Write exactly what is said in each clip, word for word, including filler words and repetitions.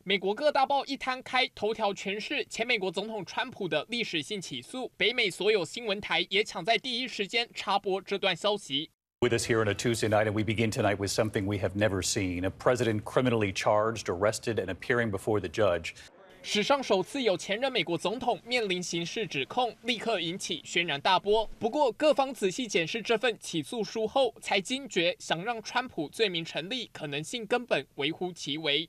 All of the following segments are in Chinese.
美国各大报一摊开，头条全是前美国总统川普的历史性起诉。北美所有新闻台也抢在第一时间插播这段消息。 With us here on a Tuesday night, and we begin tonight with something we have never seen: a president criminally charged, arrested, and appearing before the judge. 史上首次有前任美国总统面临刑事指控，立刻引起轩然大波。不过，各方仔细检视这份起诉书后，才惊觉想让川普罪名成立可能性根本微乎其微。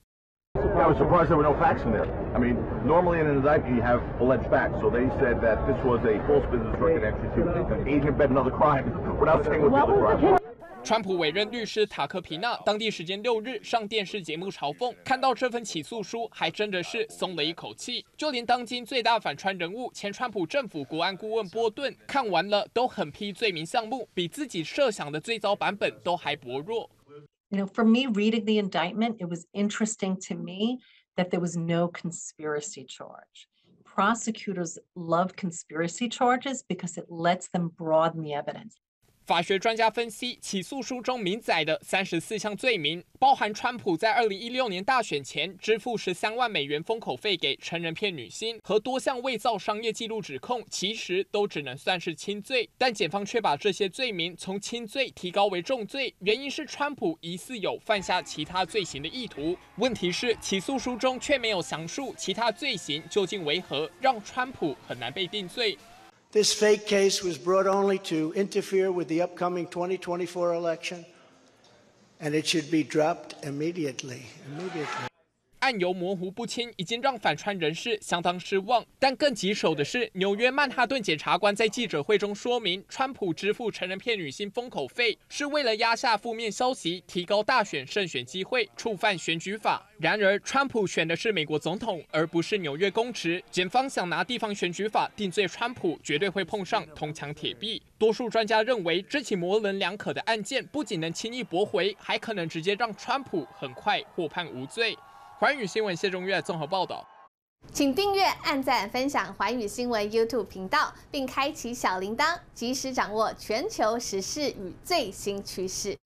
I was surprised there were no facts in there. I mean, normally in an indictment you have alleged facts. So they said that this was a false business record entry to aid and abet another crime without saying what the other crime was. 川普委任律师塔克皮纳当地时间六日上电视节目嘲讽，看到这份起诉书还真的是松了一口气。就连当今最大反川人物前川普政府国安顾问波顿看完了都狠批罪名项目比自己设想的最糟版本都还薄弱。 You know, for me, reading the indictment, it was interesting to me that there was no conspiracy charge. Prosecutors love conspiracy charges because it lets them broaden the evidence. 法学专家分析，起诉书中明载的三十四项罪名，包含川普在二零一六年大选前支付十三万美元封口费给成人片女星，和多项伪造商业记录指控，其实都只能算是轻罪。但检方却把这些罪名从轻罪提高为重罪，原因是川普疑似有犯下其他罪行的意图。问题是，起诉书中却没有详述其他罪行究竟为何，让川普很难被定罪。 This fake case was brought only to interfere with the upcoming twenty twenty-four election, and it should be dropped immediately. Immediately. 案由模糊不清，已经让反川人士相当失望。但更棘手的是，纽约曼哈顿检察官在记者会中说明，川普支付成人片女星封口费是为了压下负面消息，提高大选胜选机会，触犯选举法。然而，川普选的是美国总统，而不是纽约公职。检方想拿地方选举法定罪川普，绝对会碰上铜墙铁壁。多数专家认为，这起模棱两可的案件不仅能轻易驳回，还可能直接让川普很快获判无罪。 寰宇新闻谢中岳综合报道， 请订阅、按赞、分享寰宇新闻 YouTube 频道，并开启小铃铛，及时掌握全球时事与最新趋势。